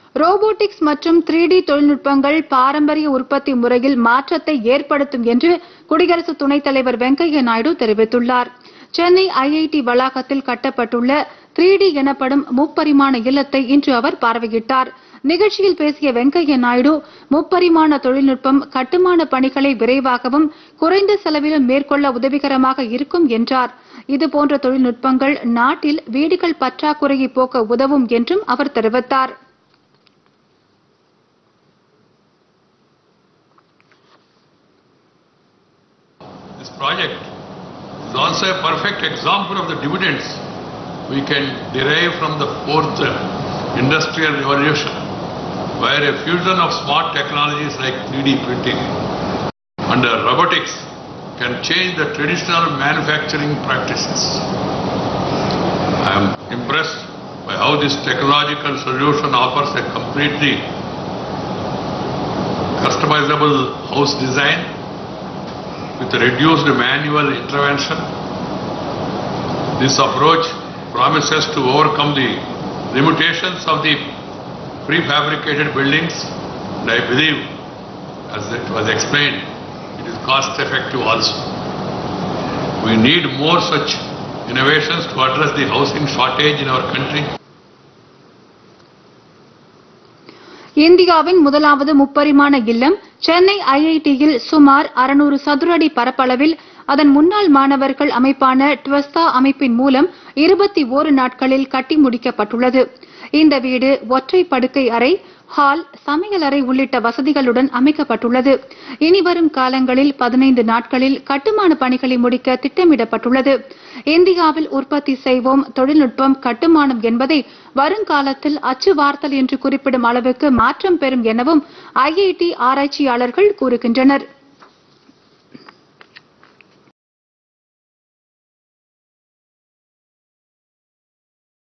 Robotics மற்றும் 3D தொழில்நுட்பங்கள் பாரம்பரிய உற்பத்தி முறையில் மாற்றத்தை ஏற்படுத்தும் என்று குடியரசு துணைத் தலைவர் வெங்கையா நாயுடு தெரிவித்துள்ளார். சென்னை ஐஐடி வளாகத்தில் கட்டப்பட்டுள்ள 3D எனப்படும் முப்பரிமாண இல்லத்தை இன்று அவர் பார்வையிட்டார். நிகழ்ச்சியில் பேசிய வெங்கையா நாயுடு, முப்பரிமாண தொழில்நுட்பம் கட்டுமான பணிகளை விரைவாகவும் குறைந்த செலவிலும் மேற்கொள்ள உதவிகரமாக இருக்கும் என்றார். இதுபோன்ற தொழில்நுட்பங்கள் நாட்டில் வீடுகள் பற்றாக்குறையை போக்க உதவும் என்றும் அவர் தெரிவித்தார். This project is also a perfect example of the dividends we can derive from the fourth industrial revolution, where a fusion of smart technologies like 3D printing and robotics can change the traditional manufacturing practices. I am impressed by how this technological solution offers a completely customizable house design with reduced manual intervention. This approach promises to overcome the limitations of the prefabricated buildings, and I believe, as it was explained, it is cost effective also. We need more such innovations to address the housing shortage in our country. இந்தியாவின் முதலாவது முப்பரிமாண இல்லம் சென்னை ஐஐடியில் சுமார் 600 சதுர அடி பரப்பளவில் அதன் முன்னாள் மாணவர்கள் அமைப்பான ட்வெஸ்தா அமைப்பின் மூலம் 21 நாட்களில் கட்டி முடிக்கப்பட்டுள்ளது. இந்த வீடு ஒற்றை படுக்கை அறை, ஹால், சமையலறை உள்ளிட்ட வசதிகளுடன் அமைக்கப்பட்டுள்ளது. இனிவரும் காலங்களில் 15 நாட்களில் கட்டுமான பணிகளை முடிக்க திட்டமிடப்பட்டுள்ளது. இந்தியாவில் உற்பத்தி செய்வோம், தொழில்நுட்பம், கட்டுமானம் என்பதை வருங்காலத்தில் அச்சு வார்த்தல் என்று குறிப்பிடும் அளவுக்கு மாற்றம் பெறும் எனவும் ஐஐடி ஆராய்ச்சியாளர்கள் கூறுகின்றனர்.